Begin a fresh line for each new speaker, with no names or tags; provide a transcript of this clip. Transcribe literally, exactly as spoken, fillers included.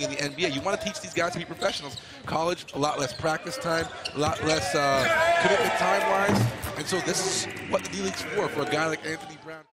in the N B A. You want to teach these guys to be professionals. College, a lot less practice time, a lot less uh, commitment time-wise. And so this is what the D-League's for, for a guy like Anthony Brown.